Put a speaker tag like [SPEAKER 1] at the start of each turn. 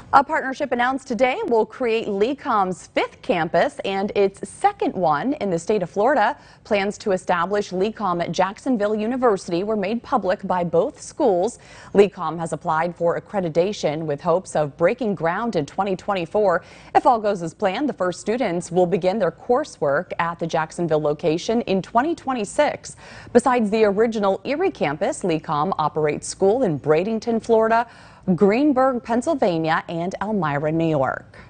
[SPEAKER 1] A partnership announced today will create LECOM's fifth campus and its second one in the state of Florida. Plans to establish LECOM at Jacksonville University were made public by both schools. LECOM has applied for accreditation with hopes of breaking ground in 2024. If all goes as planned, the first students will begin their coursework at the Jacksonville location in 2026. Besides the original Erie campus, LECOM operates school in Bradenton, Florida, Greenburgh, Pennsylvania, and Elmira, New York.